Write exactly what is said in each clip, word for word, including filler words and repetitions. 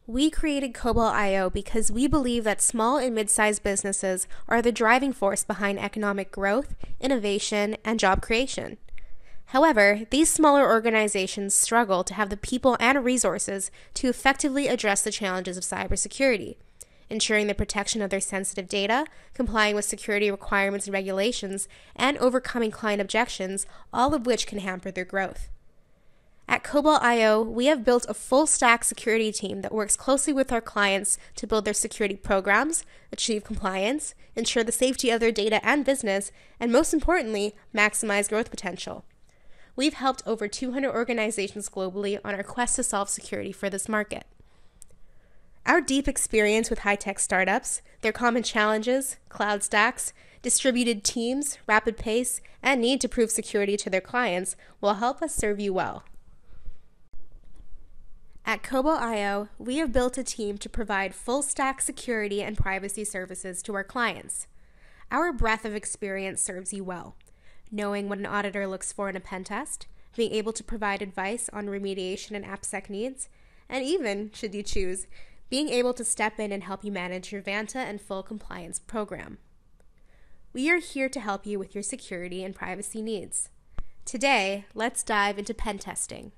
We created Cobalt dot I O because we believe that small and mid-sized businesses are the driving force behind economic growth, innovation, and job creation. However, these smaller organizations struggle to have the people and resources to effectively address the challenges of cybersecurity, ensuring the protection of their sensitive data, complying with security requirements and regulations, and overcoming client objections, all of which can hamper their growth. At Cobalt dot I O, we have built a full-stack security team that works closely with our clients to build their security programs, achieve compliance, ensure the safety of their data and business, and most importantly, maximize growth potential. We've helped over two hundred organizations globally on our quest to solve security for this market. Our deep experience with high-tech startups, their common challenges, cloud stacks, distributed teams, rapid pace, and need to prove security to their clients will help us serve you well. At Cobalt dot I O, we have built a team to provide full-stack security and privacy services to our clients. Our breadth of experience serves you well, knowing what an auditor looks for in a pen test, being able to provide advice on remediation and AppSec needs, and even, should you choose, being able to step in and help you manage your Vanta and full compliance program. We are here to help you with your security and privacy needs. Today, let's dive into pen testing.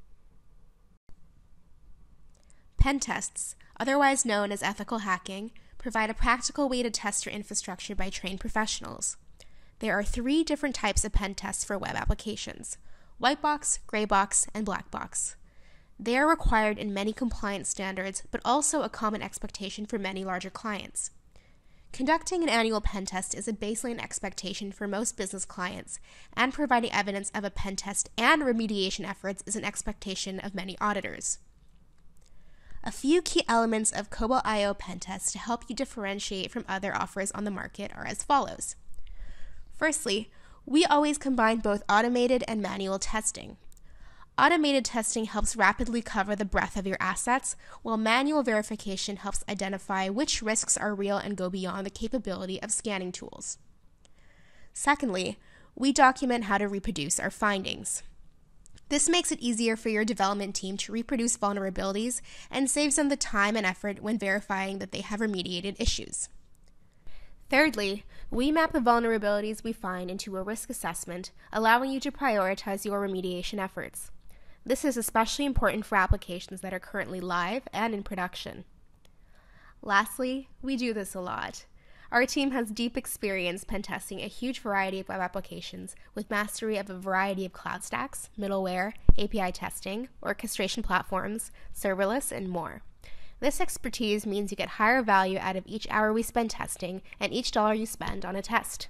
Pen tests, otherwise known as ethical hacking, provide a practical way to test your infrastructure by trained professionals. There are three different types of pen tests for web applications: Whitebox, Graybox, and Blackbox. They are required in many compliance standards, but also a common expectation for many larger clients. Conducting an annual pen test is a baseline expectation for most business clients, and providing evidence of a pen test and remediation efforts is an expectation of many auditors. A few key elements of Cobalt dot I O pen tests to help you differentiate from other offers on the market are as follows. Firstly, we always combine both automated and manual testing. Automated testing helps rapidly cover the breadth of your assets, while manual verification helps identify which risks are real and go beyond the capability of scanning tools. Secondly, we document how to reproduce our findings. This makes it easier for your development team to reproduce vulnerabilities and saves them the time and effort when verifying that they have remediated issues. Thirdly, we map the vulnerabilities we find into a risk assessment, allowing you to prioritize your remediation efforts. This is especially important for applications that are currently live and in production. Lastly, we do this a lot. Our team has deep experience pen testing a huge variety of web applications with mastery of a variety of cloud stacks, middleware, A P I testing, orchestration platforms, serverless, and more. This expertise means you get higher value out of each hour we spend testing and each dollar you spend on a test.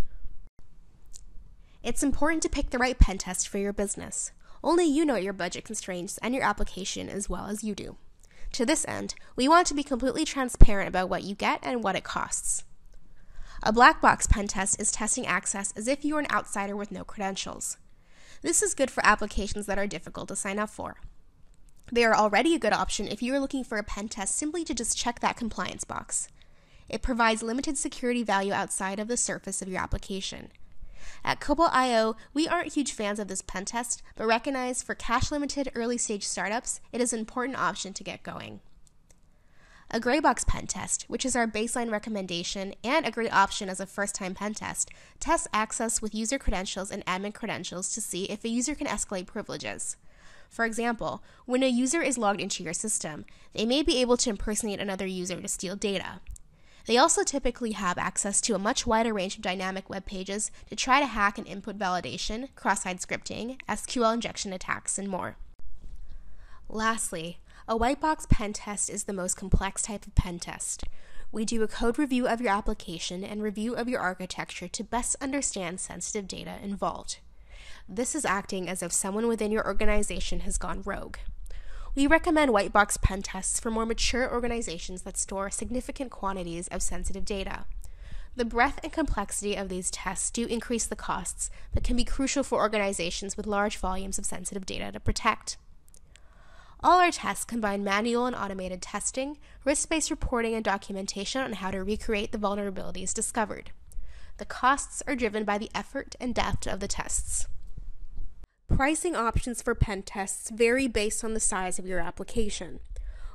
It's important to pick the right pen test for your business. Only you know your budget constraints and your application as well as you do. To this end, we want to be completely transparent about what you get and what it costs. A black box pen test is testing access as if you were an outsider with no credentials. This is good for applications that are difficult to sign up for. They are already a good option if you are looking for a pen test simply to just check that compliance box. It provides limited security value outside of the surface of your application. At Cobalt dot I O, we aren't huge fans of this pen test, but recognize for cash-limited early-stage startups, it is an important option to get going. A Graybox pen test, which is our baseline recommendation and a great option as a first-time pen test, tests access with user credentials and admin credentials to see if a user can escalate privileges. For example, when a user is logged into your system, they may be able to impersonate another user to steal data. They also typically have access to a much wider range of dynamic web pages to try to hack and input validation, cross-site scripting, S Q L injection attacks, and more. Lastly, a Whitebox pen test is the most complex type of pen test. We do a code review of your application and review of your architecture to best understand sensitive data involved. This is acting as if someone within your organization has gone rogue. We recommend Whitebox pen tests for more mature organizations that store significant quantities of sensitive data. The breadth and complexity of these tests do increase the costs, but can be crucial for organizations with large volumes of sensitive data to protect. All our tests combine manual and automated testing, risk-based reporting, and documentation on how to recreate the vulnerabilities discovered. The costs are driven by the effort and depth of the tests. Pricing options for pen tests vary based on the size of your application.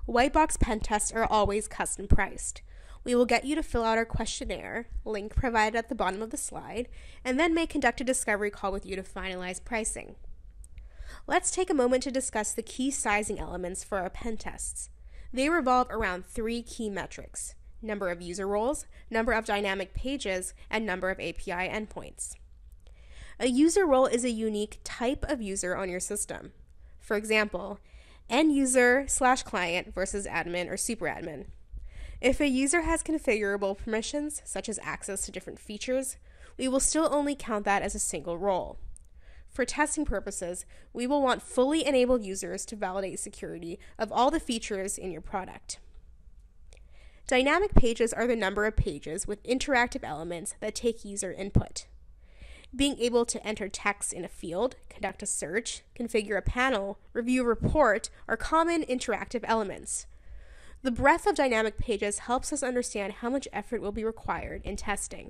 Whitebox pen tests are always custom priced. We will get you to fill out our questionnaire, link provided at the bottom of the slide, and then may conduct a discovery call with you to finalize pricing. Let's take a moment to discuss the key sizing elements for our pen tests. They revolve around three key metrics: number of user roles, number of dynamic pages, and number of A P I endpoints. A user role is a unique type of user on your system. For example, end user slash client versus admin or superadmin. If a user has configurable permissions, such as access to different features, we will still only count that as a single role. For testing purposes, we will want fully enabled users to validate security of all the features in your product. Dynamic pages are the number of pages with interactive elements that take user input. Being able to enter text in a field, conduct a search, configure a panel, review a report are common interactive elements. The breadth of dynamic pages helps us understand how much effort will be required in testing.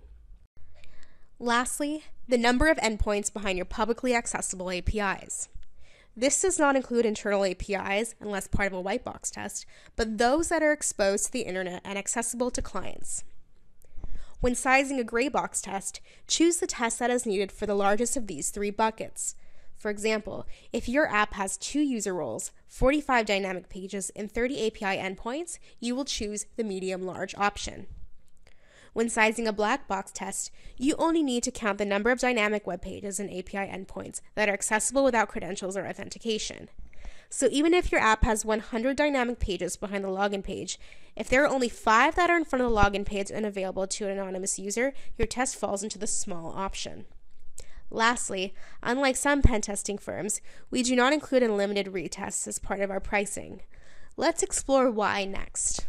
Lastly, the number of endpoints behind your publicly accessible A P Is. This does not include internal A P Is unless part of a Whitebox test, but those that are exposed to the internet and accessible to clients. When sizing a gray box test, choose the test that is needed for the largest of these three buckets. For example, if your app has two user roles, forty-five dynamic pages, and thirty A P I endpoints, you will choose the medium-large option. When sizing a black box test, you only need to count the number of dynamic web pages and A P I endpoints that are accessible without credentials or authentication. So even if your app has one hundred dynamic pages behind the login page, if there are only five that are in front of the login page and available to an anonymous user, your test falls into the small option. Lastly, unlike some pen testing firms, we do not include unlimited retests as part of our pricing. Let's explore why next.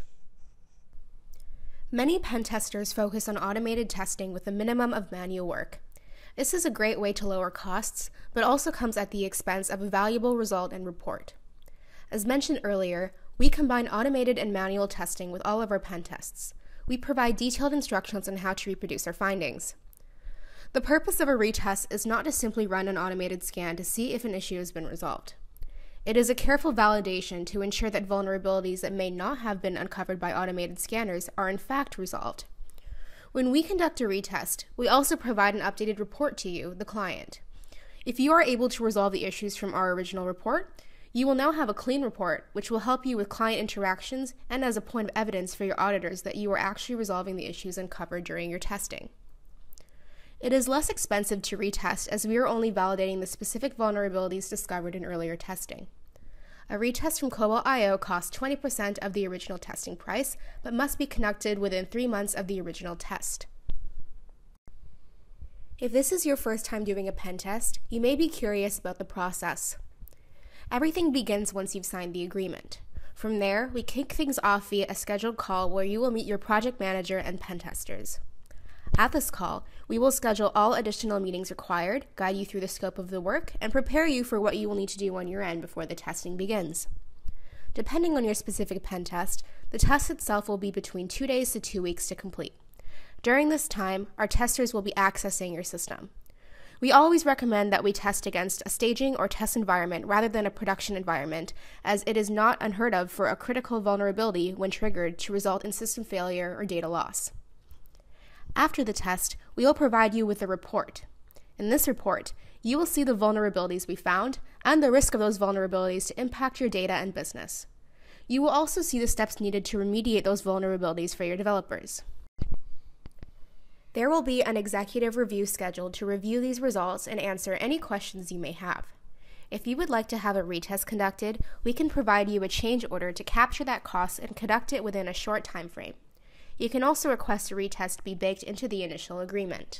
Many pen testers focus on automated testing with a minimum of manual work. This is a great way to lower costs, but also comes at the expense of a valuable result and report. As mentioned earlier, we combine automated and manual testing with all of our pen tests. We provide detailed instructions on how to reproduce our findings. The purpose of a retest is not to simply run an automated scan to see if an issue has been resolved. It is a careful validation to ensure that vulnerabilities that may not have been uncovered by automated scanners are in fact resolved. When we conduct a retest, we also provide an updated report to you, the client. If you are able to resolve the issues from our original report, you will now have a clean report, which will help you with client interactions and as a point of evidence for your auditors that you are actually resolving the issues uncovered during your testing. It is less expensive to retest as we are only validating the specific vulnerabilities discovered in earlier testing. A retest from Cobalt dot I O costs twenty percent of the original testing price, but must be conducted within three months of the original test. If this is your first time doing a pen test, you may be curious about the process. Everything begins once you've signed the agreement. From there, we kick things off via a scheduled call where you will meet your project manager and pen testers. At this call, we will schedule all additional meetings required, guide you through the scope of the work, and prepare you for what you will need to do on your end before the testing begins. Depending on your specific pen test, the test itself will be between two days to two weeks to complete. During this time, our testers will be accessing your system. We always recommend that we test against a staging or test environment rather than a production environment, as it is not unheard of for a critical vulnerability, when triggered, to result in system failure or data loss. After the test, we will provide you with a report. In this report, you will see the vulnerabilities we found and the risk of those vulnerabilities to impact your data and business. You will also see the steps needed to remediate those vulnerabilities for your developers. There will be an executive review scheduled to review these results and answer any questions you may have. If you would like to have a retest conducted, we can provide you a change order to capture that cost and conduct it within a short time frame. You can also request a retest be baked into the initial agreement.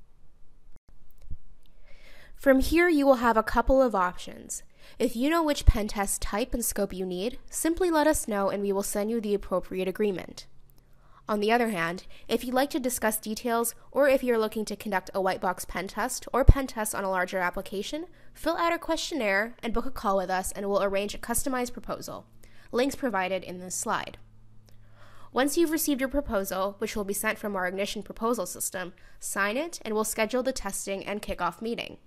From here, you will have a couple of options. If you know which pen test type and scope you need, simply let us know and we will send you the appropriate agreement. On the other hand, if you'd like to discuss details, or if you're looking to conduct a Whitebox pen test or pen test on a larger application, fill out our questionnaire and book a call with us and we'll arrange a customized proposal. Links provided in this slide. Once you've received your proposal, which will be sent from our Ignition proposal system, sign it and we'll schedule the testing and kickoff meeting.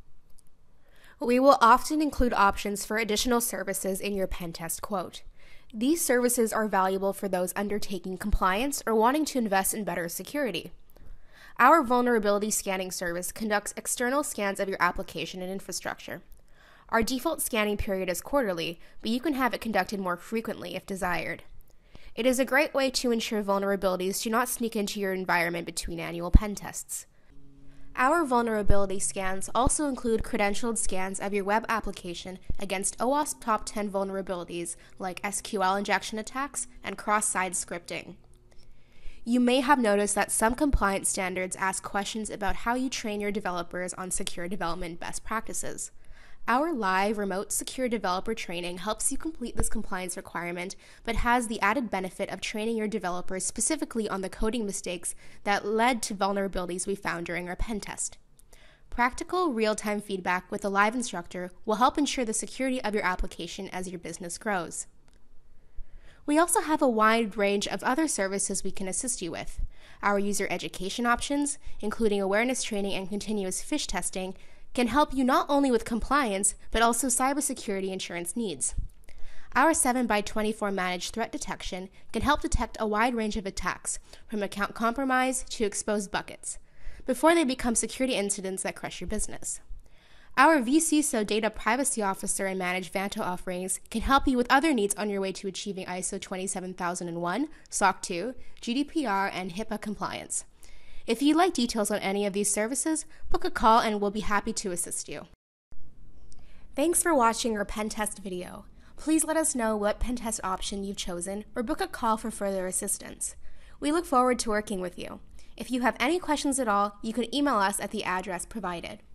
We will often include options for additional services in your pen test quote. These services are valuable for those undertaking compliance or wanting to invest in better security. Our vulnerability scanning service conducts external scans of your application and infrastructure. Our default scanning period is quarterly, but you can have it conducted more frequently if desired. It is a great way to ensure vulnerabilities do not sneak into your environment between annual pen tests. Our vulnerability scans also include credentialed scans of your web application against OWASP top ten vulnerabilities like S Q L injection attacks and cross-site scripting. You may have noticed that some compliance standards ask questions about how you train your developers on secure development best practices. Our live remote secure developer training helps you complete this compliance requirement, but has the added benefit of training your developers specifically on the coding mistakes that led to vulnerabilities we found during our pen test. Practical, real-time feedback with a live instructor will help ensure the security of your application as your business grows. We also have a wide range of other services we can assist you with. Our user education options, including awareness training and continuous phish testing, can help you not only with compliance, but also cybersecurity insurance needs. Our seven by twenty-four managed threat detection can help detect a wide range of attacks, from account compromise to exposed buckets, before they become security incidents that crush your business. Our V C I S O Data Privacy Officer and Managed Vanto offerings can help you with other needs on your way to achieving I S O twenty-seven thousand one, S O C two, G D P R, and HIPAA compliance. If you'd like details on any of these services, book a call and we'll be happy to assist you. Thanks for watching our pen test video. Please let us know what pen test option you've chosen or book a call for further assistance. We look forward to working with you. If you have any questions at all, you can email us at the address provided.